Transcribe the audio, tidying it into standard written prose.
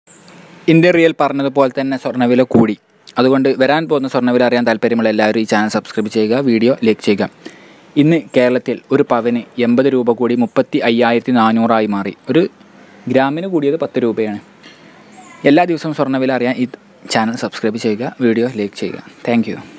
Indian real പറഞ്ഞതുപോലെ തന്നെ സ്വർണ്ണവില കൂടി. അതുകൊണ്ട് വരാൻ പോകുന്ന സ്വർണ്ണവില അറിയാൻ താല്പര്യമുള്ള എല്ലാവരും ഈ ചാനൽ സബ്സ്ക്രൈബ് ചെയ്യുക, വീഡിയോ ലൈക്ക് ചെയ്യുക. ഇന്ന് കേരളത്തിൽ ഒരു പവന് 80 രൂപ കൂടി 35,400 മാറി. ഒരു ഗ്രാമിന് കൂടിയത് 10 രൂപയാണ്. എല്ലാ ദിവസവും സ്വർണ്ണവില അറിയാൻ ഈ ചാനൽ സബ്സ്ക്രൈബ് ചെയ്യുക, വീഡിയോ ലൈക്ക് ചെയ്യുക. Thank U.